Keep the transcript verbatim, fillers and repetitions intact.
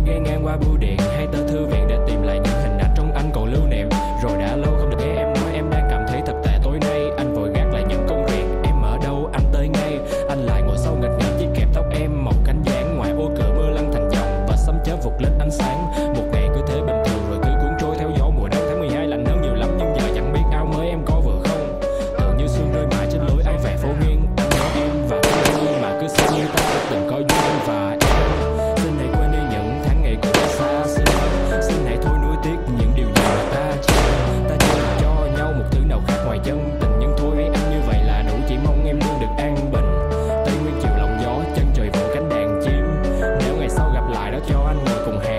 ghé ngang qua bưu điện hay tờ thư viện để tìm lại những hình ảnh trong anh còn lưu niệm. Rồi đã lâu không được nghe em nói em đang cảm thấy thật tệ tối nay. Anh vội gác lại những công việc, em ở đâu anh tới ngay. Anh lại ngồi sau nghịch ngợm chiếc kẹp tóc em màu cánh gián. Ngoài ô cửa mưa lăn thành dòng và sấm chớp vụt lên ánh sáng. Một ngày cứ thế bình thường rồi cứ cuốn trôi theo gió. Mùa đông tháng mười hai lạnh hơn nhiều lắm nhưng giờ chẳng biết áo mới em có vừa không. Tự như sương rơi mãi trên lối ai về phố nghiêng. Anh nhớ em và tôi mà cứ xem như ta đã từng có duyên và em. Xin hãy quên đi những tháng ngày cũ đã xa xưa. Xin hãy thôi nuối tiếc những điều gì mà ta chưa. Ta chưa được cho nhau một thứ nào khác ngoài chân tình. Nhưng thôi anh như vậy là đủ, chỉ mong em luôn được an bình. Tây nguyên chiều lòng gió, chân trời vỗ cánh đàn chim. Nếu ngày sau gặp lại đó cho anh ngồi cùng hè